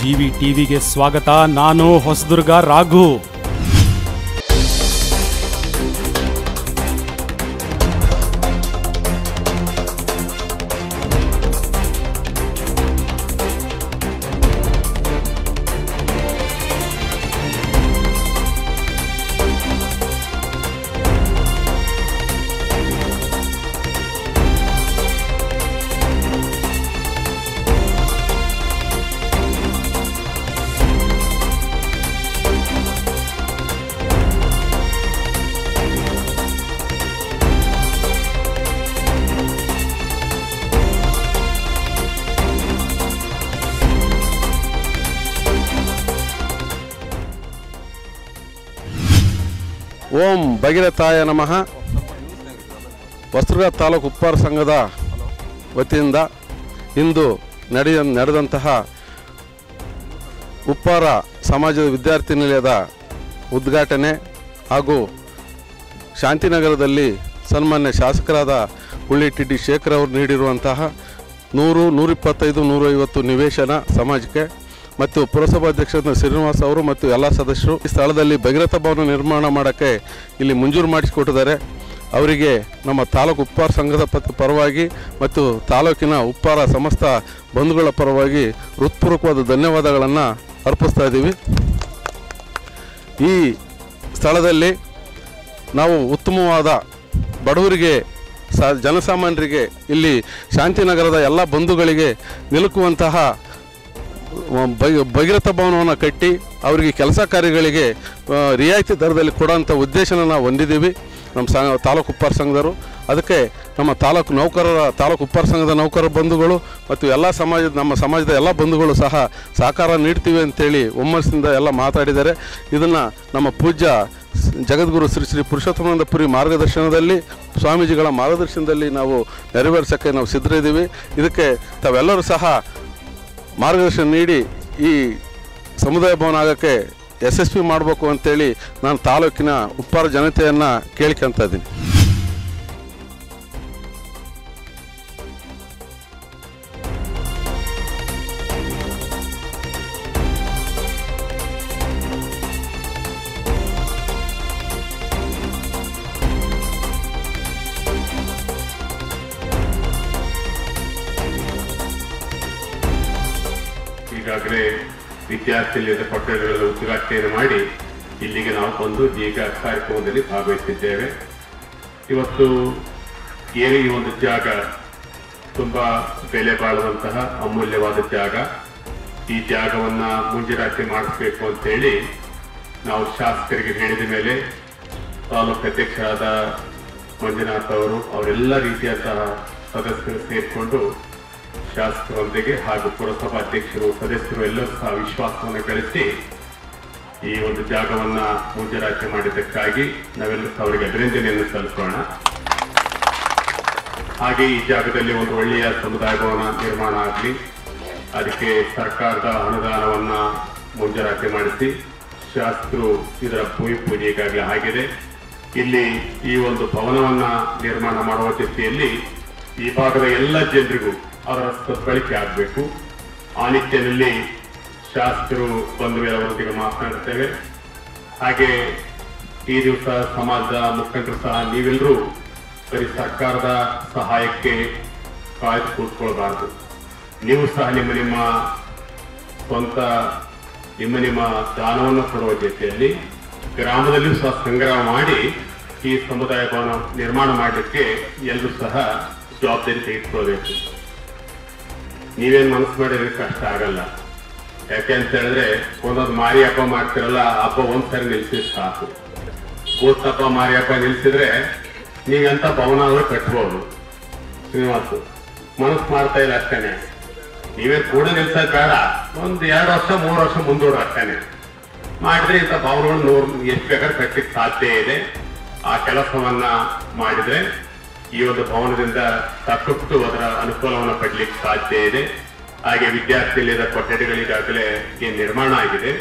GvTVಗೆ ಸ್ವಾಗತ. ನಾನು ಹೊಸದುರ್ಗ ರಾಘು. ಓಂ ಭಗೀರಥಾಯ ನಮಃ. ಹೊಸದುರ್ಗ ತಾಲೂಕು ಉಪ್ಪಾರ ಸಂಘದ ವತಿಯಿಂದ ಇಂದು ನಡೆದಂತಹ ಉಪ್ಪಾರ ಸಮಾಜದ ವಿದ್ಯಾರ್ಥಿ ನಿಲಯದ ಉದ್ಘಾಟನೆ ಹಾಗೂ ಶಾಂತಿನಗರದಲ್ಲಿ ಸನ್ಮಾನ್ಯ ಶಾಸಕರಾದ ಟಿ ಶೇಖರ್ ಅವರು ನೀಡಿರುವಂತಹ 100, 125, 150 ನಿವೇಶನ ಸಮಾಜಕ್ಕೆ ಮತ್ತು ಪುರಸಭಾಧ್ಯಕ್ಷರಾದ ಶ್ರೀನಿವಾಸ್ ಅವರು ಮತ್ತು ಎಲ್ಲ ಸದಸ್ಯರು ಈ ಸ್ಥಳದಲ್ಲಿ ಭಗೀರಥ ಭವನ ನಿರ್ಮಾಣ ಮಾಡೋಕ್ಕೆ ಇಲ್ಲಿ ಮಂಜೂರು ಮಾಡಿಸಿಕೊಟ್ಟಿದ್ದಾರೆ. ಅವರಿಗೆ ನಮ್ಮ ತಾಲೂಕು ಉಪ್ಪಾರ ಸಂಘದ ಪರವಾಗಿ ಮತ್ತು ತಾಲೂಕಿನ ಉಪ್ಪಾರ ಸಮಸ್ತ ಬಂಧುಗಳ ಪರವಾಗಿ ಹೃತ್ಪೂರ್ವಕವಾದ ಧನ್ಯವಾದಗಳನ್ನು ಅರ್ಪಿಸ್ತಾ ಇದ್ದೀವಿ. ಈ ಸ್ಥಳದಲ್ಲಿ ನಾವು ಉತ್ತಮವಾದ ಬಡವರಿಗೆ ಜನಸಾಮಾನ್ಯರಿಗೆ ಇಲ್ಲಿ ಶಾಂತಿನಗರದ ಎಲ್ಲ ಬಂಧುಗಳಿಗೆ ನಿಲುಕುವಂತಹ ಭಗೀರಥ ಭವನವನ್ನು ಕಟ್ಟಿ ಅವರಿಗೆ ಕೆಲಸ ಕಾರ್ಯಗಳಿಗೆ ರಿಯಾಯಿತಿ ದರದಲ್ಲಿ ಕೊಡೋಂಥ ಉದ್ದೇಶನ ನಾವು ಹೊಂದಿದ್ದೀವಿ ನಮ್ಮ ತಾಲೂಕು ಉಪ್ಪಾರ ಸಂಘದವರು. ಅದಕ್ಕೆ ನಮ್ಮ ತಾಲೂಕು ಉಪ್ಪಾರ ಸಂಘದ ನೌಕರರ ಬಂಧುಗಳು ಮತ್ತು ಎಲ್ಲ ನಮ್ಮ ಸಮಾಜದ ಎಲ್ಲ ಬಂಧುಗಳು ಸಹ ಸಹಕಾರ ನೀಡ್ತೀವಿ ಅಂತೇಳಿ ಹುಮ್ಮಸ್ಸಿಂದ ಎಲ್ಲ ಮಾತಾಡಿದ್ದಾರೆ. ಇದನ್ನು ನಮ್ಮ ಪೂಜ್ಯ ಜಗದ್ಗುರು ಶ್ರೀ ಪುರುಷೋತ್ತಮಾನಂದಪುರಿ ಮಾರ್ಗದರ್ಶನದಲ್ಲಿ ಸ್ವಾಮೀಜಿಗಳ ಮಾರ್ಗದರ್ಶನದಲ್ಲಿ ನಾವು ನೆರವೇರಿಸೋಕ್ಕೆ ನಾವು ಸಿದ್ಧರಿದ್ದೀವಿ. ಇದಕ್ಕೆ ತಾವೆಲ್ಲರೂ ಸಹ ಮಾರ್ಗದರ್ಶನ ನೀಡಿ ಈ ಸಮುದಾಯ ಭವನ ಆಗೋಕ್ಕೆ ಯಶಸ್ವಿ ಮಾಡಬೇಕು ಅಂತೇಳಿ ನಾನು ತಾಲೂಕಿನ ಉಪ್ಪಾರ ಜನತೆಯನ್ನು ಕೇಳ್ಕೊಳ್ತಾ ಇದ್ದೀನಿ. ಈಗಾಗಲೇ ವಿದ್ಯಾರ್ಥಿ ನಿಲಯದ ಕೊಠಡಿಗಳಲ್ಲಿ ಉದ್ಘಾಟನೆಯನ್ನು ಮಾಡಿ ಇಲ್ಲಿಗೆ ನಾವು ಬಂದು ಈಗ ಕಾರ್ಯಕ್ರಮದಲ್ಲಿ ಭಾಗವಹಿಸಿದ್ದೇವೆ. ಇವತ್ತು ಏನು ಈ ಒಂದು ಜಾಗ ತುಂಬ ಬೆಲೆ ಬಾಳುವಂತಹ ಅಮೂಲ್ಯವಾದ ಜಾಗ, ಈ ಜಾಗವನ್ನು ಮುಂಜೂರಾತಿ ಮಾಡಿಸ್ಬೇಕು ಅಂತೇಳಿ ನಾವು ಶಾಸಕರಿಗೆ ಹೇಳಿದ ಮೇಲೆ ತಾಲೂಕು ಅಧ್ಯಕ್ಷರಾದ ಮಂಜುನಾಥ್ ಅವರು ಅವರೆಲ್ಲ ರೀತಿಯಾದಂತಹ ಸದಸ್ಯರು ಸೇರಿಕೊಂಡು ಶಾಸಕರೊಂದಿಗೆ ಹಾಗೂ ಪುರಸಭಾಧ್ಯಕ್ಷರು ಸದಸ್ಯರು ಎಲ್ಲರೂ ಸಹ ವಿಶ್ವಾಸವನ್ನು ಗಳಿಸಿ ಈ ಒಂದು ಜಾಗವನ್ನು ಮಂಜೂರಾತಿ ಮಾಡಿದ್ದಕ್ಕಾಗಿ ನಾವೆಲ್ಲರೂ ಸಹ ಅವರಿಗೆ ಅಭಿನಂದನೆಯನ್ನು ಸಲ್ಲಿಸೋಣ. ಹಾಗೆ ಈ ಜಾಗದಲ್ಲಿ ಒಂದು ಒಳ್ಳೆಯ ಸಮುದಾಯ ಭವನ ನಿರ್ಮಾಣ ಆಗಲಿ, ಅದಕ್ಕೆ ಸರ್ಕಾರದ ಅನುದಾನವನ್ನು ಮಂಜೂರಾತಿ ಮಾಡಿಸಿ ಶಾಸಕರು ಇದರ ಭೂಮಿ ಪೂಜೆ ಈಗಾಗಲೇ ಆಗಿದೆ. ಇಲ್ಲಿ ಈ ಒಂದು ಭವನವನ್ನು ನಿರ್ಮಾಣ ಮಾಡುವ ಜೊತೆಯಲ್ಲಿ ಈ ಭಾಗದ ಎಲ್ಲ ಜನರಿಗೂ ಅದರ ಸದ್ಬಳಕೆ ಆಗಬೇಕು. ಆ ನಿಟ್ಟಿನಲ್ಲಿ ಶಾಸಕರು ಬಂದ ಮೇಲೆ ಅವರೊಂದಿಗೆ ಮಾತನಾಡುತ್ತೇವೆ. ಹಾಗೆ ಈ ದಿವಸ ಸಮಾಜದ ಮುಖಂಡರು ಸಹ ನೀವೆಲ್ಲರೂ ಬರೀ ಸರ್ಕಾರದ ಸಹಾಯಕ್ಕೆ ಕಾಯ್ದು ಕೂತ್ಕೊಳ್ಬಾರ್ದು. ನೀವು ಸಹ ನಿಮ್ಮ ಸ್ವಂತ ನಿಮ್ಮ ದಾನವನ್ನು ಕೊಡುವ ಜೊತೆಯಲ್ಲಿ ಗ್ರಾಮದಲ್ಲಿಯೂ ಸಹ ಸಂಗ್ರಹ ಮಾಡಿ ಈ ಸಮುದಾಯ ಭವನ ನಿರ್ಮಾಣ ಮಾಡಲಿಕ್ಕೆ ಎಲ್ಲರೂ ಸಹ ಜವಾಬ್ದಾರಿ ತೆಗೆದುಕೊಳ್ಬೇಕು. ನೀವೇನು ಮನಸ್ಸು ಮಾಡಿದ್ರೆ ಕಷ್ಟ ಆಗಲ್ಲ. ಯಾಕೆ ಅಂತ ಹೇಳಿದ್ರೆ ಒಂದೊಂದು ಮಾರಿ ಹಬ್ಬ ಮಾಡ್ತಿರಲ್ಲ, ಹಬ್ಬ ಒಂದ್ಸರಿ ನಿಲ್ಸಿದ್ರೆ ಸಾಕು. ಭೂತ ಹಬ್ಬ ಮಾರಿ ಹಬ್ಬ ನಿಲ್ಸಿದ್ರೆ ನೀವೆಂತ ಭವನ ಆದ್ರೂ ಕಟ್ಬೋದು. ಶ್ರೀನಿವಾಸು ಮನಸ್ಸು ಮಾಡ್ತಾ ಇಲ್ಲ ಅಷ್ಟೇನೆ. ನೀವೇ ಕೂಡ ನಿಲ್ಸೋದು ಬೇಡ, ಒಂದು 2 ವರ್ಷ 3 ವರ್ಷ ಮುಂದೂಡ್ರು ಅಷ್ಟೇನೆ ಮಾಡಿದ್ರೆ ಇಂಥ ಭವನಗಳು ಎಷ್ಟು ಬೇಕಾದ್ರೆ ಕಟ್ಟಲಿಕ್ಕೆ ಸಾಧ್ಯ ಇದೆ. ಆ ಕೆಲಸವನ್ನ ಮಾಡಿದ್ರೆ ಈ ಒಂದು ಭವನದಿಂದ ಸಾಕಷ್ಟು ಅದರ ಅನುಕೂಲವನ್ನು ಪಡಲಿಕ್ಕೆ ಸಾಧ್ಯ ಇದೆ. ಹಾಗೆ ವಿದ್ಯಾರ್ಥಿ ನಿಲಯದ ಕೊಠಡಿಗಳಿಗಾಗಲೇ ಈ ನಿರ್ಮಾಣ ಆಗಿದೆ.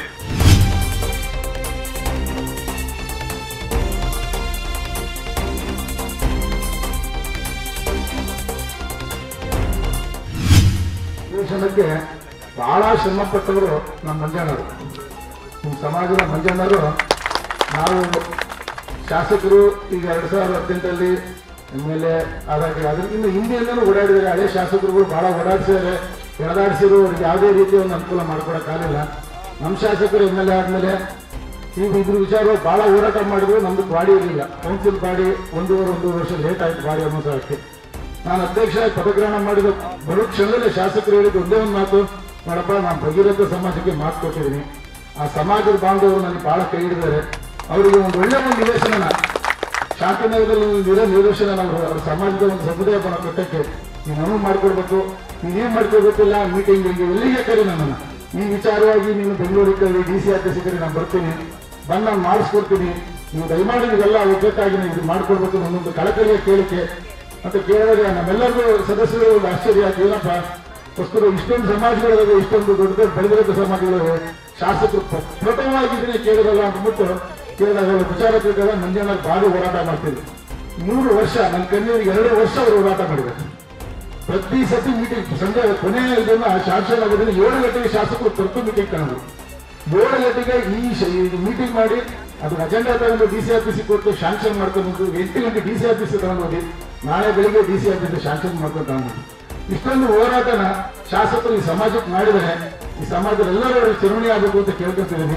ನಿವೇಶನಕ್ಕೆ ಭಾಳ ಶ್ರಮಪಟ್ಟವರು ನಮ್ಮ ಮಂಜಣ್ಣವರು, ನಿಮ್ಮ ಸಮಾಜದ ಮಂಜಣ್ಣವರು. ನಾವು ಶಾಸಕರು ಈಗ 2018 MLA ಆದಾಗ ಅದಕ್ಕಿಂತ ಹಿಂದೆಯಿಂದಲೂ ಓಡಾಡಿದ್ದಾರೆ. ಹಳೆ ಶಾಸಕರುಗಳು ಭಾಳ ಓಡಾಡಿಸಿದ್ದಾರೆ, ಎಳೆದಾಡಿಸಿದ್ರು. ಅವ್ರಿಗೆ ಯಾವುದೇ ರೀತಿಯ ಒಂದು ಅನುಕೂಲ ಮಾಡ್ಕೊಡೋಕ್ಕಾಗಲಿಲ್ಲ. ನಮ್ಮ ಶಾಸಕರು MLA ಆದಮೇಲೆ ಈಗ ಇದ್ರ ವಿಚಾರ ಭಾಳ ಹೋರಾಟ ಮಾಡಿದ್ರು. ನಮ್ಮದು ಬಾಡಿ ಇರಲಿಲ್ಲ, ಕೌನ್ಸಿಲ್ ಬಾಡಿ ಒಂದೂವರೆ ವರ್ಷ ಲೇಟ್ ಆಯಿತು ಬಾಡಿ ಅನ್ನೋದಕ್ಕೆ. ನಾನು ಅಧ್ಯಕ್ಷ ಪದಗ್ರಹಣ ಮಾಡಿದ ಬರೋ ಕ್ಷಣದಲ್ಲಿ ಶಾಸಕರು ಹೇಳಿದ್ದು ಒಂದೇ ಒಂದು ಮಾತು, ನೋಡಪ್ಪ ನಾನು ಭಗೀರಥ ಸಮಾಜಕ್ಕೆ ಮಾತು ಕೊಟ್ಟಿದ್ದೀನಿ, ಆ ಸಮಾಜದ ಬಾಂಧವರು ನನಗೆ ಭಾಳ ಕೈ ಹಿಡಿದಾರೆ, ಅವರಿಗೆ ಒಂದು ಒಳ್ಳೆಯ ಒಂದು ನಿವೇಶನ ಶಾಂತಿನಗರದಲ್ಲಿ ನಿವೇಶನ ಅವ್ರ ಸಮಾಜದ ಒಂದು ಸಮುದಾಯ ಭವನ ಕಟ್ಟಕ್ಕೆ ನೀನು ಅನುವು ಮಾಡಿಕೊಡ್ಬೇಕು. ನೀನೇನು ಮಾಡ್ಕೊಳ್ಬೇಕಿಲ್ಲ, ಮೀಟಿಂಗಿಗೆ ಎಲ್ಲಿಗೆ ಕರಿ ನನ್ನನ್ನು, ಈ ವಿಚಾರವಾಗಿ ನೀನು ಬೆಂಗಳೂರಿಗೆ ಕರಿ, DC ಆಫೀಸಿಗೆ ಕರಿ, ನಾನು ಬರ್ತೀನಿ, ಬಂದು ನಾನು ಮಾಡಿಸ್ಕೊಡ್ತೀನಿ. ನೀವು ದಯಮಾಡಿ ನೀವೆಲ್ಲ ಒಗ್ಗಟ್ಟಾಗಿ ನೀವು ಇದು ಮಾಡ್ಕೊಡ್ಬೇಕು ನನ್ನೊಂದು ಕಳಕಳಿಯ ಕೇಳಿಕೆ ಅಂತ ಕೇಳಿದಾಗ ನಮ್ಮೆಲ್ಲರಿಗೂ ಸದಸ್ಯರು ಒಂದು ಆಶ್ಚರ್ಯ ಆಯ್ತು. ಏನಪ್ಪ ವಸ್ತುಗಳು ಇಷ್ಟೊಂದು ಸಮಾಜಗಳಿವೆ, ಇಷ್ಟೊಂದು ದೊಡ್ಡ ದೊಡ್ಡ ಬೆಳೆದಿರೋ ಸಮಾಜಗಳಿವೆ, ಶಾಸಕರು ಪ್ರಥಮವಾಗಿದ್ದೀನಿ ಕೇಳಿರಲ್ಲ ಅಂದ್ಬಿಟ್ಟು ಕೇಳಿದಾಗ ವಿಚಾರ ಕೇಳಿದಾಗ ಮಂಜಣ್ಣ ಭಾರಿ ಹೋರಾಟ ಮಾಡ್ತಿದ್ರು. 3 ವರ್ಷ ನನ್ನ ಕಣ್ಣಿಗೆ 2 ವರ್ಷ ಅವರು ಹೋರಾಟ ಮಾಡಿದ್ದಾರೆ. ಪ್ರತಿ ಸತಿ ಮೀಟಿಂಗ್ ಸಂಜೆ ಕೊನೆಯ ಇದನ್ನ ಶಾಸನ ಆಗೋದ್ರಿಂದ 7 ಗಂಟೆಗೆ ಶಾಸಕರು ತುರ್ತು ಮೀಟಿಂಗ್ ಕಾಣೋದು. 7 ಗಂಟೆಗೆ ಈ ಮೀಟಿಂಗ್ ಮಾಡಿ ಅದು ಅಜೆಂಡಾ ತಗೊಂಡು DC ಆಫೀಸಿಗೆ ಕೊಟ್ಟು ಶಾಂಕ್ಷನ್ ಮಾಡ್ಕೊಂಡು 8 ಗಂಟೆ DC ಆಫೀಸ್ ತಗೊಂಡು ಹೋಗಿ ನಾಳೆ ಬೆಳಿಗ್ಗೆ DC ಆಫೀಸ್ ಶಾಂಕ್ಷನ್ ಮಾಡ್ಕೊಂಡು ತಗೊಂಡು ಇಷ್ಟೊಂದು ಹೋರಾಟನ ಶಾಸಕರು ಈ ಸಮಾಜಕ್ಕೆ ಮಾಡಿದರೆ ಈ ಸಮಾಜದೆಲ್ಲರೂ ಚಿರುಣಿ ಆಗಬೇಕು ಅಂತ ಕೇಳ್ಕೊತಿದ್ದೀನಿ.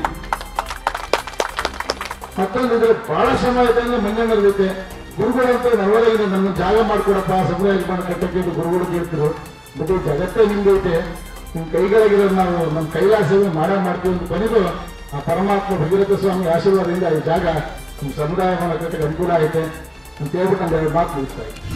ಮತ್ತೊಂದು ಇದ್ರೆ ಬಹಳ ಶ್ರಮ ಇದೆ ಅಂದ್ರೆ ಮಂಜಣ್ಣರ ಜೊತೆ ಗುರುಗಳಂತ ನವರಿಗೆ ನನ್ನ ಜಾಗ ಮಾಡ್ಕೊಡಪ್ಪ ಸಮುದಾಯ ಕಟ್ಟಕ್ಕೆ ಗುರುಗಳು ಕೇಳ್ತಿರು. ಬಟ್ ಜಗತ್ತೇ ನಿಮ್ದೈತೆ, ನಿಮ್ಮ ಕೈಗಳಿರೋ ನಾವು ನಮ್ಮ ಕೈಲಾಸವೇ ಮಾಡ್ತೀವಿ ಅಂತ ಕೊನೆಗೂ ಆ ಪರಮಾತ್ಮ ಭಗೀರಥ ಸ್ವಾಮಿ ಆಶೀರ್ವಾದದಿಂದ ಈ ಜಾಗ ನಿಮ್ಮ ಸಮುದಾಯ ಕಟ್ಟಕ್ಕೆ ಅನುಕೂಲ ಐತೆ ಅಂತ ಹೇಳ್ಬಿಟ್ಟು ನಾನು 2 ಮಾತು ಮುಗಿಸ್ತಾ ಇದ್ದೀನಿ.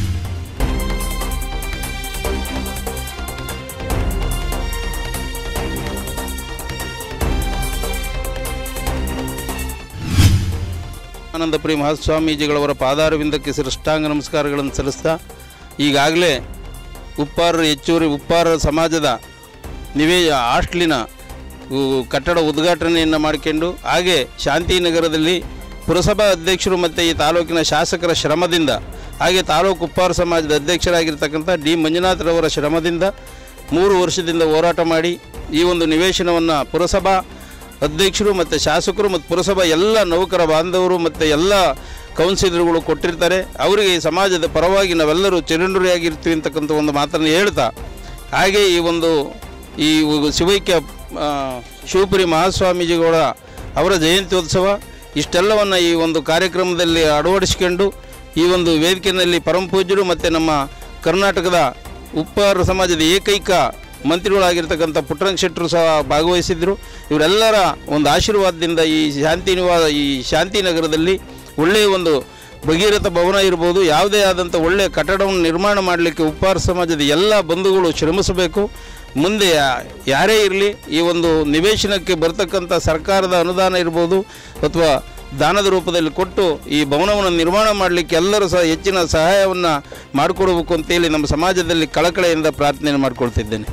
ಆನಂದಪುರಿ ಮಹಾಸ್ವಾಮೀಜಿಗಳವರ ಪಾದಾರವಿಂದಕ್ಕೆ ಸಾಷ್ಟಾಂಗ ನಮಸ್ಕಾರಗಳನ್ನು ಸಲ್ಲಿಸ್ತಾ, ಈಗಾಗಲೇ ಹೆಚ್ಚುವರಿ ಉಪ್ಪಾರ ಸಮಾಜದ ಹಾಸ್ಟೆಲಿನ ಕಟ್ಟಡ ಉದ್ಘಾಟನೆಯನ್ನು ಮಾಡಿಕೊಂಡು, ಹಾಗೆ ಶಾಂತಿನಗರದಲ್ಲಿ ಪುರಸಭಾ ಅಧ್ಯಕ್ಷರು ಮತ್ತು ಈ ತಾಲೂಕಿನ ಶಾಸಕರ ಶ್ರಮದಿಂದ, ಹಾಗೆ ತಾಲೂಕು ಉಪ್ಪಾರ ಸಮಾಜದ ಅಧ್ಯಕ್ಷರಾಗಿರ್ತಕ್ಕಂಥ ಡಿ ಮಂಜುನಾಥರವರ ಶ್ರಮದಿಂದ 3 ವರ್ಷದಿಂದ ಹೋರಾಟ ಮಾಡಿ ಈ ಒಂದು ನಿವೇಶನವನ್ನು ಪುರಸಭಾ ಅಧ್ಯಕ್ಷರು ಮತ್ತು ಶಾಸಕರು ಮತ್ತು ಪುರಸಭಾ ಎಲ್ಲ ನೌಕರ ಬಾಂಧವರು ಮತ್ತು ಎಲ್ಲ ಕೌನ್ಸಿಲರ್ಗಳು ಕೊಟ್ಟಿರ್ತಾರೆ. ಅವರಿಗೆ ಈ ಸಮಾಜದ ಪರವಾಗಿ ನಾವೆಲ್ಲರೂ ಚಿರಂಡುರಿಯಾಗಿರ್ತೀವಿ ಅಂತಕ್ಕಂಥ ಒಂದು ಮಾತನ್ನು ಹೇಳ್ತಾ, ಹಾಗೆ ಈ ಶಿವೈಕ್ಯ ಶಿವಪುರಿ ಮಹಾಸ್ವಾಮೀಜಿಗಳ ಅವರ ಜಯಂತ್ಯೋತ್ಸವ ಇಷ್ಟೆಲ್ಲವನ್ನು ಈ ಒಂದು ಕಾರ್ಯಕ್ರಮದಲ್ಲಿ ಅಳವಡಿಸಿಕೊಂಡು ಈ ಒಂದು ವೇದಿಕೆಯಲ್ಲಿ ಪರಮ ಪೂಜ್ಯರು ಮತ್ತು ನಮ್ಮ ಕರ್ನಾಟಕದ ಉಪ್ಪಾರ ಸಮಾಜದ ಏಕೈಕ ಮಂತ್ರಿಗಳಾಗಿರ್ತಕ್ಕಂಥ ಪುಟ್ಟರಂಗ ಶೆಟ್ಟರು ಸಹ ಭಾಗವಹಿಸಿದ್ರು. ಇವರೆಲ್ಲರ ಒಂದು ಆಶೀರ್ವಾದದಿಂದ ಈ ಶಾಂತಿನಗರದಲ್ಲಿ ಒಳ್ಳೆಯ ಒಂದು ಭಗೀರಥ ಭವನ ಇರ್ಬೋದು, ಯಾವುದೇ ಆದಂಥ ಒಳ್ಳೆಯ ಕಟ್ಟಡವನ್ನು ನಿರ್ಮಾಣ ಮಾಡಲಿಕ್ಕೆ ಉಪ್ಪಾರ ಸಮಾಜದ ಎಲ್ಲ ಬಂಧುಗಳು ಶ್ರಮಿಸಬೇಕು. ಮುಂದೆ ಯಾರೇ ಇರಲಿ ಈ ಒಂದು ನಿವೇಶನಕ್ಕೆ ಬರ್ತಕ್ಕಂಥ ಸರ್ಕಾರದ ಅನುದಾನ ಇರ್ಬೋದು ಅಥವಾ ದಾನದ ರೂಪದಲ್ಲಿ ಕೊಟ್ಟು ಈ ಭವನವನ್ನು ನಿರ್ಮಾಣ ಮಾಡಲಿಕ್ಕೆ ಎಲ್ಲರೂ ಸಹ ಹೆಚ್ಚಿನ ಸಹಾಯವನ್ನು ಮಾಡಿಕೊಡಬೇಕು ಅಂತೇಳಿ ನಮ್ಮ ಸಮಾಜದಲ್ಲಿ ಕಳಕಳೆಯಿಂದ ಪ್ರಾರ್ಥನೆ ಮಾಡಿಕೊಳ್ತಿದ್ದೇನೆ.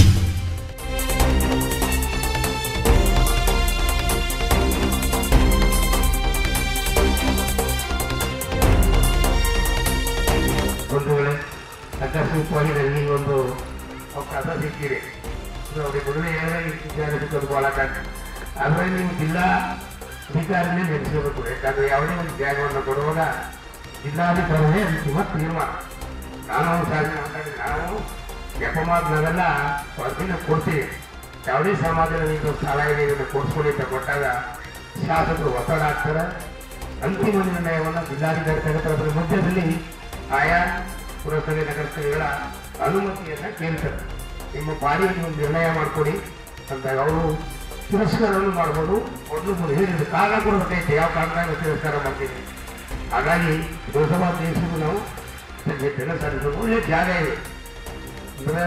ಅಕಸ್ಮಿಕವಾಗಿ ಒಂದು ಅವಕಾಶ ಸಿಕ್ಕಿದೆ. ಅವ್ರಿಗೆ ಮೊದಲೇ ಸಿಕ್ಕೋದು ಭಾಳ ಕಷ್ಟ. ಆದರೆ ನೀವು ಜಿಲ್ಲಾ ಅಧಿಕಾರಿನೇ ನಡೆಸಬೇಕು. ಯಾಕಂದರೆ ಯಾವುದೇ ಒಂದು ಜಾಗವನ್ನು ಕೊಡುವಾಗ ಜಿಲ್ಲಾಧಿಕಾರಿನೇ ಅಂತಿಮ ತೀರ್ಮಾನ. ಕಾನೂನು ಸಾಧನೆ ಮಾತಾಡಿ ನಾವು ನೆಪ ನಾವೆಲ್ಲ ಸ್ವಾಧೀನ ಕೊಡ್ತೀವಿ. ಯಾವುದೇ ಸಮಾಜದಲ್ಲಿ ಇದು ಸ್ಥಳ ಇದೆ ಇದನ್ನು ಕೊಡಿಸ್ಕೊಳ್ಳಿ ಅಂತ ಕೊಟ್ಟಾಗ ಶಾಸಕರು ಒತ್ತಡ ಆಗ್ತಾರೆ. ಅಂತಿಮ ನಿರ್ಣಯವನ್ನು ಜಿಲ್ಲಾಧಿಕಾರಿ ತೆಗೆದುಕೊಳ್ಳೋ ಅದರ ಮಧ್ಯದಲ್ಲಿ ಆಯಾ ಪುರಸಭೆ ನಗರಸಭೆಗಳ ಅನುಮತಿಯನ್ನು ಕೇಳ್ತಾರೆ. ನಿಮ್ಮ ಬಾಡಿಗೆ ಒಂದು ನಿರ್ಣಯ ಮಾಡಿಕೊಡಿ ಅಂದಾಗ ಅವರು ತಿರಸ್ಕಾರವನ್ನು ಮಾಡ್ಬೋದು. ಒಂದು ಹೇಳಿದ್ರು ಕಾರಣ ಕೊಡಬೇಕೈತೆ, ಯಾವ ಕಾರಣದಾಗ ತಿರಸ್ಕಾರ ಮಾಡ್ತೀವಿ. ಹಾಗಾಗಿ ಪುರಸಭಾ ದೇಶಕ್ಕೂ ನಾವು ಜನ ಸಲ್ಲಿಸೋದು ಒಳ್ಳೆ ಜಾಗ ಇದೆ. ಅಂದರೆ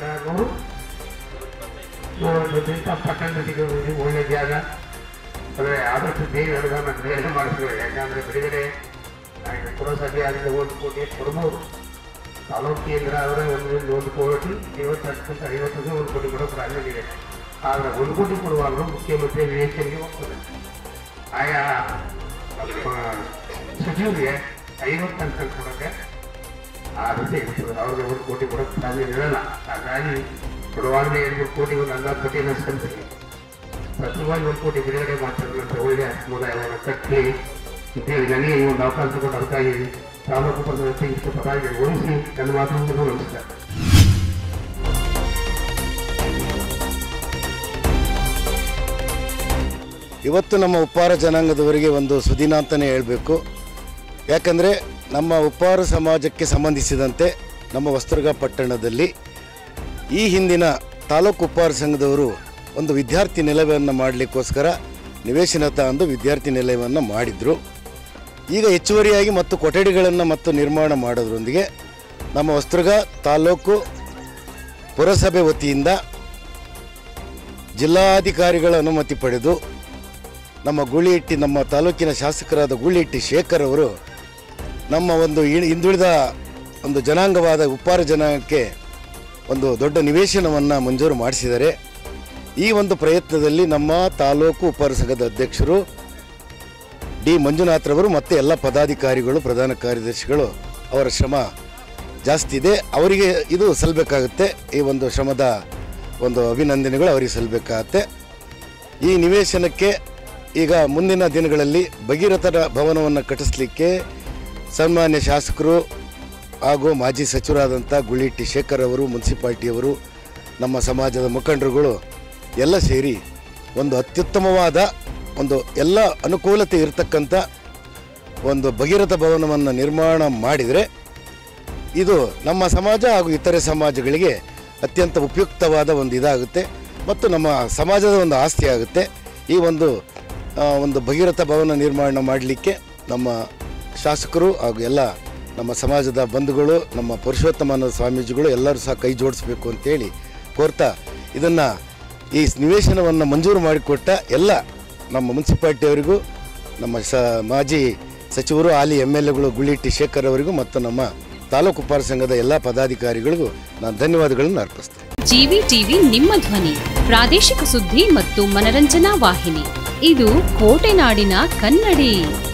ಪಟ್ಟಣಕ್ಕೆ ಒಳ್ಳೆ ಜಾಗ. ಆದರೆ ಆದಷ್ಟು ಬೇಗ ಅನುದಾನ ಬಿಡುಗಡೆ ಮಾಡಿಸ್ಬೇಕು. ಯಾಕಂದರೆ ಬಿಡುಗಡೆ ಪುರಸಭೆ ಅದರಿಂದ 1 ಕೋಟಿ ಕೊಡ್ಬೋದು. ತಾಲೂಕು ಕೇಂದ್ರ ಅವರೇ 1 ಕೋಟಿ 50 1 ಕೋಟಿ ಕೊಡೋ ಪ್ರಾಬ್ಲಮ್ ಇದೆ. ಆದರೆ 1 ಕೋಟಿ ಕೊಡುವಾಗಲೂ ಮುಖ್ಯಮಂತ್ರಿ ವಿವೇಚನೆಗೆ ಹೋಗ್ತದೆ. ಆಯಾ ಸಚಿವರಿಗೆ 50 ಅಂತ ಕೊಡೋಕ್ಕೆ ಆ ರೀತಿ ಇರ್ತದೆ. ಅವ್ರಿಗೆ 1 ಕೋಟಿ ಕೊಡೋಕ್ಕೆ ಪ್ರಾಬ್ಲಮ್ ಇರಲ್ಲ. ಹಾಗಾಗಿ ಬಡವಾಗಲೇ 2 ಕೋಟಿ ಒಂದು 14 ಕೋಟಿ ಸಂಖ್ಯೆ ಪ್ರತಿವಾಗಿ 1 ಕೋಟಿ ಬಿಡುಗಡೆ ಮಾಡ್ತಾರಂತ ಒಳ್ಳೆಯ ಸಮುದಾಯವನ್ನು ಕಟ್ಟಿ ಅಂತೇಳಿ ನನಗೆ ಈ ಒಂದು ಅವಕಾಶ ತಗೊಂಡು ಅದಕ್ಕಾಗಿ ತಾಲೂಕು ಪಂಚಾಯತ್ ಇಷ್ಟು ಪದಾಗಿ ಉಳಿಸಿ ನನ್ನ ಮಾತನ್ನು ನಮಸ್ಕಾರ. ಇವತ್ತು ನಮ್ಮ ಉಪ್ಪಾರ ಜನಾಂಗದವರಿಗೆ ಒಂದು ಸುದಿನ ಅಂತಲೇ ಹೇಳಬೇಕು. ಯಾಕಂದರೆ ನಮ್ಮ ಉಪ್ಪಾರ ಸಮಾಜಕ್ಕೆ ಸಂಬಂಧಿಸಿದಂತೆ ನಮ್ಮ ಹೊಸದುರ್ಗ ಪಟ್ಟಣದಲ್ಲಿ ಈ ಹಿಂದಿನ ತಾಲೂಕು ಉಪ್ಪಾರ ಸಂಘದವರು ಒಂದು ವಿದ್ಯಾರ್ಥಿ ನಿಲಯವನ್ನು ಮಾಡಲಿಕ್ಕೋಸ್ಕರ ನಿವೇಶನ ತಂದು ವಿದ್ಯಾರ್ಥಿ ನಿಲಯವನ್ನು ಮಾಡಿದರು. ಈಗ ಹೆಚ್ಚುವರಿಯಾಗಿ ಮತ್ತು ಕೊಠಡಿಗಳನ್ನು ಮತ್ತು ನಿರ್ಮಾಣ ಮಾಡೋದ್ರೊಂದಿಗೆ ನಮ್ಮ ಹೊಸದುರ್ಗ ತಾಲೂಕು ಪುರಸಭೆ ವತಿಯಿಂದ ಜಿಲ್ಲಾಧಿಕಾರಿಗಳ ಅನುಮತಿ ಪಡೆದು ನಮ್ಮ ಗೂಳಿಹಟ್ಟಿ ನಮ್ಮ ತಾಲೂಕಿನ ಶಾಸಕರಾದ ಗೂಳಿಹಟ್ಟಿ ಶೇಖರ್ ಅವರು ನಮ್ಮ ಒಂದು ಹಿಂದುಳಿದ ಒಂದು ಜನಾಂಗವಾದ ಉಪ್ಪಾರ ಜನಾಂಗಕ್ಕೆ ಒಂದು ದೊಡ್ಡ ನಿವೇಶನವನ್ನು ಮಂಜೂರು ಮಾಡಿಸಿದ್ದಾರೆ. ಈ ಒಂದು ಪ್ರಯತ್ನದಲ್ಲಿ ನಮ್ಮ ತಾಲೂಕು ಉಪ್ಪಾರ ಸಂಘದ ಅಧ್ಯಕ್ಷರು ಡಿ ಮಂಜುನಾಥ್ರವರು ಮತ್ತು ಎಲ್ಲ ಪದಾಧಿಕಾರಿಗಳು ಪ್ರಧಾನ ಕಾರ್ಯದರ್ಶಿಗಳು ಅವರ ಶ್ರಮ ಜಾಸ್ತಿ ಇದೆ. ಅವರಿಗೆ ಇದು ಸಲ್ಲಬೇಕಾಗುತ್ತೆ. ಈ ಒಂದು ಶ್ರಮದ ಒಂದು ಅಭಿನಂದನೆಗಳು ಅವರಿಗೆ ಸಲ್ಲಬೇಕಾಗತ್ತೆ. ಈ ನಿವೇಶನಕ್ಕೆ ಈಗ ಮುಂದಿನ ದಿನಗಳಲ್ಲಿ ಭಗೀರಥರ ಭವನವನ್ನು ಕಟ್ಟಿಸಲಿಕ್ಕೆ ಸನ್ಮಾನ್ಯ ಶಾಸಕರು ಹಾಗೂ ಮಾಜಿ ಸಚಿವರಾದಂಥ ಗೂಳಿಹಟ್ಟಿ ಶೇಖರ್ ಅವರು, ಮುನ್ಸಿಪಾಲ್ಟಿಯವರು, ನಮ್ಮ ಸಮಾಜದ ಮುಖಂಡರುಗಳು ಎಲ್ಲ ಸೇರಿ ಒಂದು ಅತ್ಯುತ್ತಮವಾದ ಒಂದು ಎಲ್ಲ ಅನುಕೂಲತೆ ಇರತಕ್ಕಂಥ ಒಂದು ಭಗೀರಥ ಭವನವನ್ನು ನಿರ್ಮಾಣ ಮಾಡಿದರೆ ಇದು ನಮ್ಮ ಸಮಾಜ ಹಾಗೂ ಇತರೆ ಸಮಾಜಗಳಿಗೆ ಅತ್ಯಂತ ಉಪಯುಕ್ತವಾದ ಒಂದು ಇದಾಗುತ್ತೆ ಮತ್ತು ನಮ್ಮ ಸಮಾಜದ ಒಂದು ಆಸ್ತಿ ಆಗುತ್ತೆ. ಈ ಒಂದು ಭಗೀರಥ ಭವನ ನಿರ್ಮಾಣ ಮಾಡಲಿಕ್ಕೆ ನಮ್ಮ ಶಾಸಕರು ಹಾಗೂ ಎಲ್ಲ ನಮ್ಮ ಸಮಾಜದ ಬಂಧುಗಳು, ನಮ್ಮ ಪುರುಷೋತ್ತಮಾನಂದ ಸ್ವಾಮೀಜಿಗಳು ಎಲ್ಲರೂ ಸಹ ಕೈ ಜೋಡಿಸಬೇಕು ಅಂತೇಳಿ ಕೋರ್ತಾ ಇದನ್ನು ಈ ನಿವೇಶನವನ್ನು ಮಂಜೂರು ಮಾಡಿಕೊಟ್ಟ ಎಲ್ಲ ನಮ್ಮ ಮುನ್ಸಿಪಾಲ್ಟಿಯವರಿಗೂ, ನಮ್ಮ ಮಾಜಿ ಸಚಿವರು, ಹಾಲಿ MLAಗಳು ಗೂಳಿಹಟ್ಟಿ ಶೇಖರ್ ಅವರಿಗೂ ಮತ್ತು ನಮ್ಮ ತಾಲೂಕು ಉಪ್ಪಾರ ಸಂಘದ ಎಲ್ಲ ಪದಾಧಿಕಾರಿಗಳಿಗೂ ನಾನು ಧನ್ಯವಾದಗಳನ್ನು ಅರ್ಪಿಸ್ತೇನೆ. GVTV ನಿಮ್ಮ ಧ್ವನಿ, ಪ್ರಾದೇಶಿಕ ಸುದ್ದಿ ಮತ್ತು ಮನರಂಜನಾ ವಾಹಿನಿ. ಇದು ಕೋಟೆನಾಡಿನ ಕನ್ನಡಿ.